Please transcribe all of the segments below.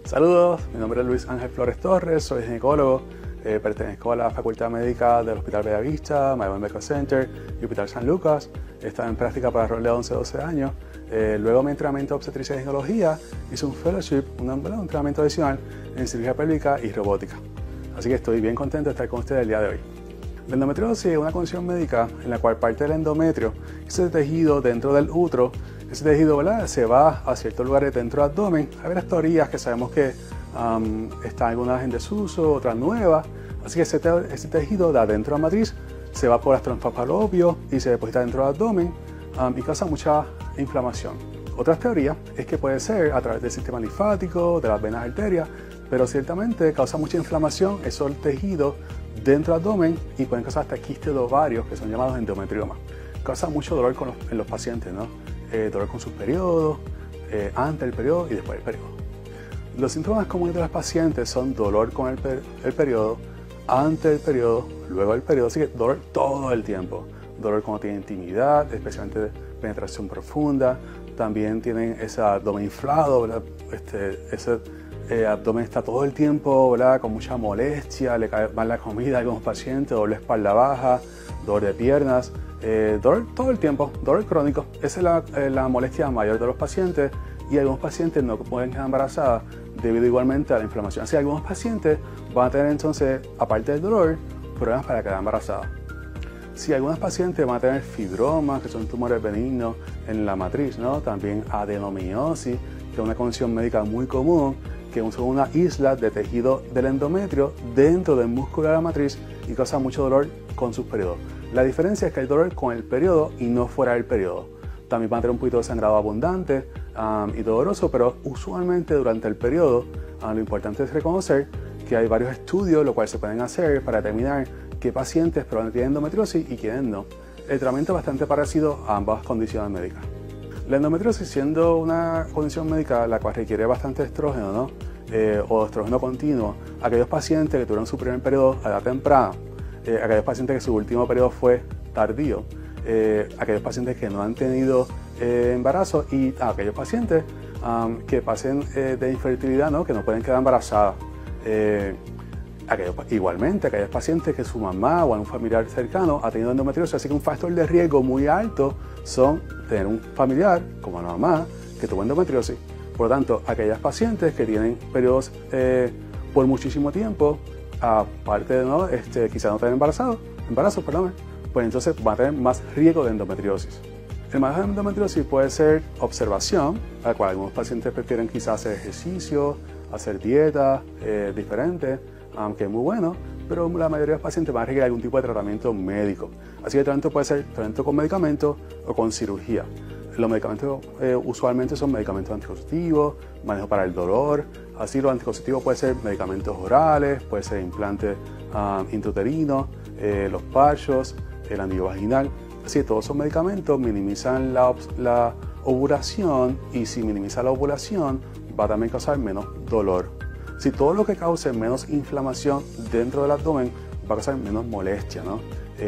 Saludos, mi nombre es Luis Ángel Flores Torres, soy ginecólogo, pertenezco a la Facultad Médica del Hospital Bellavista, Mayagüez Medical Center y Hospital San Lucas. Estaba en práctica para rol de 11-12 años. Luego de mi entrenamiento de obstetricia y ginecología, hice un fellowship, un entrenamiento adicional en cirugía pélvica y robótica. Así que estoy bien contento de estar con ustedes el día de hoy. La endometriosis es una condición médica en la cual parte del endometrio, ese tejido dentro del útero, ese tejido, ¿verdad?, se va a ciertos lugares dentro del abdomen. Hay varias teorías que sabemos que están algunas en desuso, otras nuevas. Así que ese tejido de adentro de la matriz se va por las trompas falopio y se deposita dentro del abdomen y causa mucha inflamación. Otras teorías es que puede ser a través del sistema linfático, de las venas arterias, pero ciertamente causa mucha inflamación esos tejidos dentro del abdomen y pueden causar hasta quistes de ovarios, que son llamados endometriomas. Causa mucho dolor en los pacientes, ¿no? Dolor con sus periodos, antes del periodo y después del periodo. Los síntomas comunes de los pacientes son dolor con el periodo, antes del periodo, luego del periodo, así que dolor todo el tiempo. Dolor cuando tienen intimidad, especialmente de penetración profunda. También tienen ese abdomen inflado, ¿verdad? Ese abdomen está todo el tiempo, ¿verdad?, con mucha molestia, le cae mal la comida a algunos pacientes, dolor de espalda baja, dolor de piernas, dolor todo el tiempo, dolor crónico. Esa es la molestia mayor de los pacientes y algunos pacientes no pueden quedar embarazadas debido igualmente a la inflamación. Así que algunos pacientes van a tener entonces, aparte del dolor, problemas para quedar embarazadas. Si algunas pacientes van a tener fibromas, que son tumores benignos en la matriz, ¿no? También adenomiosis, que es una condición médica muy común, que son una isla de tejido del endometrio dentro del músculo de la matriz y causa mucho dolor con sus periodos. La diferencia es que hay dolor con el periodo y no fuera del periodo. También van a tener un poquito de sangrado abundante y doloroso, pero usualmente durante el periodo lo importante es reconocer que hay varios estudios, lo cual se pueden hacer para determinar qué pacientes probablemente tienen endometriosis y quiénes no. El tratamiento es bastante parecido a ambas condiciones médicas. La endometriosis, siendo una condición médica la cual requiere bastante estrógeno, ¿no? O estrógeno continuo, aquellos pacientes que tuvieron su primer periodo a edad temprana, aquellos pacientes que su último periodo fue tardío, aquellos pacientes que no han tenido embarazo y aquellos pacientes que pasen de infertilidad, ¿no?, que no pueden quedar embarazadas. Igualmente, aquellos pacientes que su mamá o algún familiar cercano ha tenido endometriosis, así que un factor de riesgo muy alto son tener un familiar, como la mamá, que tuvo endometriosis. Por lo tanto, aquellas pacientes que tienen periodos por muchísimo tiempo, aparte de ¿no? quizás no tener embarazos, pues entonces van a tener más riesgo de endometriosis. El manejo de endometriosis puede ser observación, a la cual algunos pacientes prefieren quizás hacer ejercicio, hacer dieta diferente, que es muy bueno, pero la mayoría de los pacientes van a requerir algún tipo de tratamiento médico. Así que el tratamiento puede ser tratamiento con medicamentos o con cirugía. Los medicamentos usualmente son medicamentos anticonceptivos, manejo para el dolor. Así los anticonceptivos pueden ser medicamentos orales, puede ser implantes intrauterinos, los parchos, el anillo vaginal. Así que todos esos medicamentos minimizan la ovulación y si minimiza la ovulación va a también causar menos dolor. Si todo lo que cause menos inflamación dentro del abdomen va a causar menos molestia, ¿no?,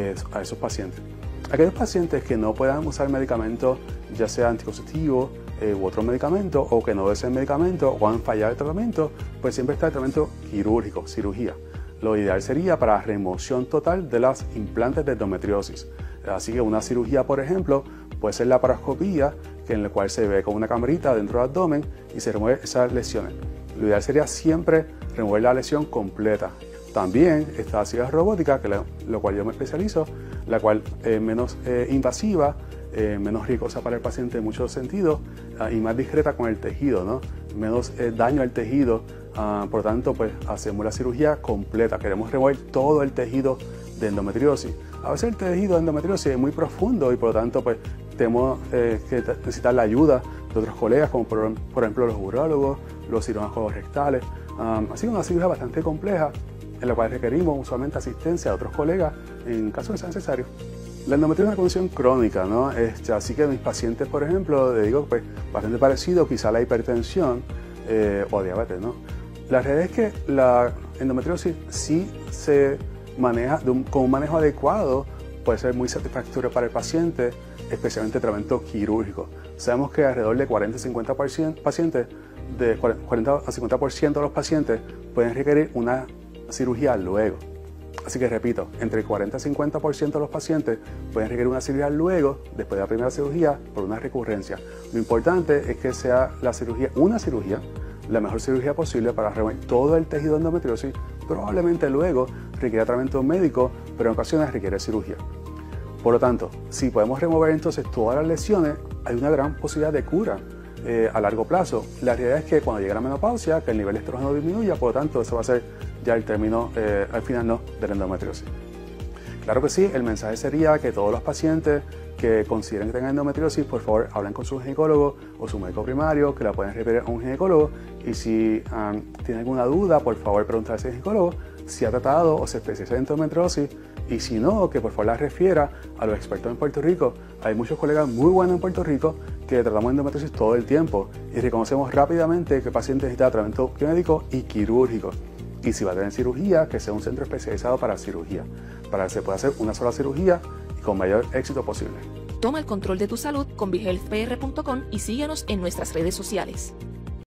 a esos pacientes. Aquellos pacientes que no puedan usar medicamentos, ya sea anticonceptivos u otro medicamento, o que no deseen medicamento o han fallado el tratamiento, pues siempre está el tratamiento quirúrgico, cirugía. Lo ideal sería para remoción total de las implantes de endometriosis. Así que una cirugía, por ejemplo, puede ser la laparoscopía, en la cual se ve con una camarita dentro del abdomen y se remueve esas lesiones. Lo ideal sería siempre remover la lesión completa. También está la cirugía robótica, que lo cual yo me especializo, la cual es menos invasiva, menos riesgosa para el paciente en muchos sentidos y más discreta con el tejido, ¿no? Menos daño al tejido. Por lo tanto, pues hacemos la cirugía completa. Queremos remover todo el tejido de endometriosis. A veces el tejido de endometriosis es muy profundo y por lo tanto, pues tenemos que necesitar la ayuda de otros colegas, como por ejemplo los urólogos, los cirujanos colorectales. Así que una cirugía bastante compleja, en la cual requerimos usualmente asistencia de otros colegas en caso de ser necesario. La endometriosis es una condición crónica, ¿no? Así que mis pacientes, por ejemplo, le digo, pues bastante parecido quizá a la hipertensión o diabetes, ¿no? La realidad es que la endometriosis sí se maneja con un manejo adecuado, puede ser muy satisfactorio para el paciente, especialmente el tratamiento quirúrgico. Sabemos que alrededor de 40-50 pacientes de 40 a 50% de los pacientes pueden requerir una cirugía luego. Así que repito, entre 40 y 50% de los pacientes pueden requerir una cirugía luego, después de la primera cirugía, por una recurrencia. Lo importante es que sea una cirugía, la mejor cirugía posible para remover todo el tejido de endometriosis. Probablemente luego requiera tratamiento médico, pero en ocasiones requiere cirugía. Por lo tanto, si podemos remover entonces todas las lesiones, hay una gran posibilidad de cura a largo plazo. La realidad es que cuando llegue la menopausia, que el nivel de estrógeno disminuya, por lo tanto, eso va a ser ya el término, al final no, de la endometriosis. Claro que sí, el mensaje sería que todos los pacientes que consideren que tengan endometriosis, por favor, hablen con su ginecólogo o su médico primario, que la pueden referir a un ginecólogo. Y si tienen alguna duda, por favor, preguntar a ese ginecólogo si ha tratado o se especializa en endometriosis. Y si no, que por favor la refiera a los expertos en Puerto Rico. Hay muchos colegas muy buenos en Puerto Rico que tratamos endometriosis todo el tiempo y reconocemos rápidamente que el paciente necesita tratamiento médico y quirúrgico. Y si va a tener cirugía, que sea un centro especializado para cirugía, para que se pueda hacer una sola cirugía y con mayor éxito posible. Toma el control de tu salud con BeHealthPR.com y síguenos en nuestras redes sociales.